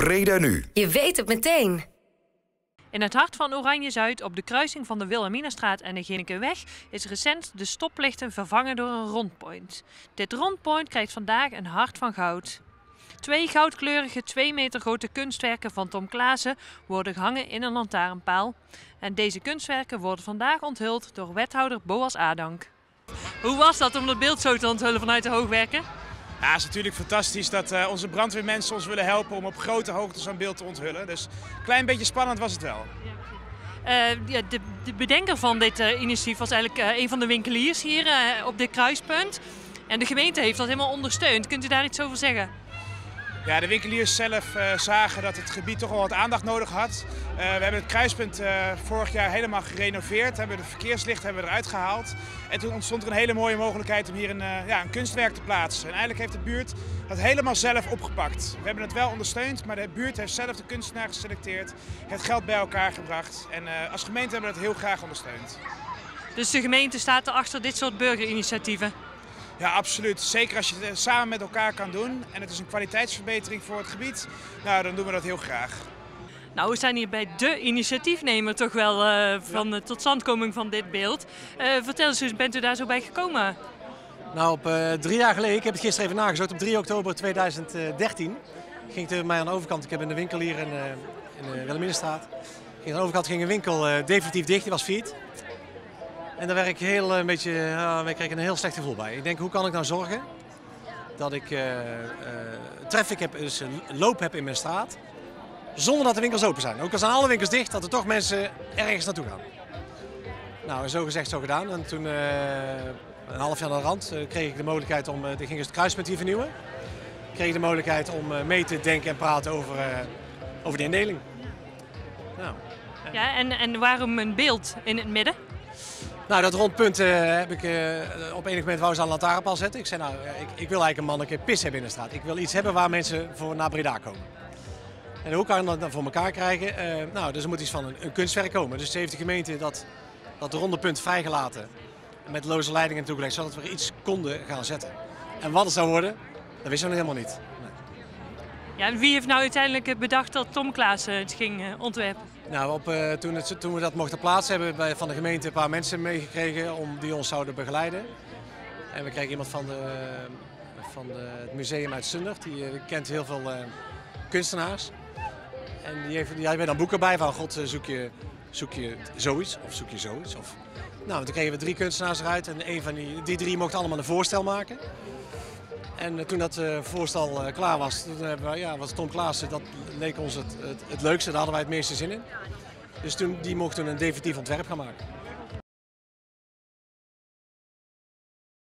Breda Nu. Je weet het meteen. In het hart van Oranje-Zuid, op de kruising van de Wilhelminastraat en de Ginnekeweg, is recent de stoplichten vervangen door een rondpoint. Dit rondpoint krijgt vandaag een hart van goud. 2 goudkleurige 2 meter grote kunstwerken van Tom Klaassen worden gehangen in een lantaarnpaal. En deze kunstwerken worden vandaag onthuld door wethouder Boas Adank. Hoe was dat om dat beeld zo te onthullen vanuit de Hoogwerken? Ja, het is natuurlijk fantastisch dat onze brandweermensen ons willen helpen om op grote hoogte zo'n beeld te onthullen. Dus een klein beetje spannend was het wel. De bedenker van dit initiatief was eigenlijk een van de winkeliers hier op dit kruispunt. En de gemeente heeft dat helemaal ondersteund. Kunt u daar iets over zeggen? Ja, de winkeliers zelf zagen dat het gebied toch wel wat aandacht nodig had. We hebben het kruispunt vorig jaar helemaal gerenoveerd. De verkeerslichten hebben we eruit gehaald. En toen ontstond er een hele mooie mogelijkheid om hier een kunstwerk te plaatsen. En eigenlijk heeft de buurt dat helemaal zelf opgepakt. We hebben het wel ondersteund, maar de buurt heeft zelf de kunstenaar geselecteerd. Het geld bij elkaar gebracht. En als gemeente hebben we dat heel graag ondersteund. Dus de gemeente staat erachter dit soort burgerinitiatieven? Ja, absoluut. Zeker als je het samen met elkaar kan doen en het is een kwaliteitsverbetering voor het gebied, nou, dan doen we dat heel graag. Nou, we zijn hier bij de initiatiefnemer toch wel van de totstandkoming van dit beeld. Vertel eens, hoe bent u daar zo bij gekomen? Nou, op 3 jaar geleden, ik heb het gisteren even nagezocht, op 3 oktober 2013 ging het mij aan de overkant. Ik heb in de winkel hier in de Wilhelminastraat. Aan de overkant ging een winkel definitief dicht, die was failliet. En daar werd ik ik kreeg een heel slecht gevoel bij. Ik denk, hoe kan ik nou zorgen dat ik traffic heb, dus loop heb in mijn straat, zonder dat de winkels open zijn. Ook al zijn alle winkels dicht, dat er toch mensen ergens naartoe gaan. Nou, zo gezegd, zo gedaan. En toen, een half jaar aan de rand, kreeg ik de mogelijkheid om, ik ging dus het kruispunt hier vernieuwen. Kreeg ik de mogelijkheid om mee te denken en praten over de indeling. Nou. Ja, en waarom een beeld in het midden? Nou, dat rondpunt heb ik op enig moment wou ze aan een lantaarnpaal zetten. Ik zei, nou, ik wil eigenlijk een manneke pis hebben in de straat. Ik wil iets hebben waar mensen voor naar Breda komen. En hoe kan ik dat voor elkaar krijgen? Nou, dus er moet iets van een kunstwerk komen. Dus heeft de gemeente dat ronde punt vrijgelaten. Met loze leidingen toegelegd, zodat we er iets konden gaan zetten. En wat het zou worden, dat wisten we nog helemaal niet. Nee. Ja, en wie heeft nou uiteindelijk bedacht dat Tom Klaassen het ging ontwerpen? Nou, toen we dat mochten plaatsen, hebben we van de gemeente een paar mensen meegekregen die ons zouden begeleiden. En we kregen iemand van het museum uit Zundert, die kent heel veel kunstenaars. En die had dan boeken bij van, god, zoek je zoiets of zoek je zoiets. Nou, toen kregen we 3 kunstenaars eruit en een van die 3 mochten allemaal een voorstel maken. En toen dat voorstel klaar was, toen was Tom Klaassen, dat leek ons het leukste, daar hadden wij het meeste zin in. Dus die mochten een definitief ontwerp gaan maken.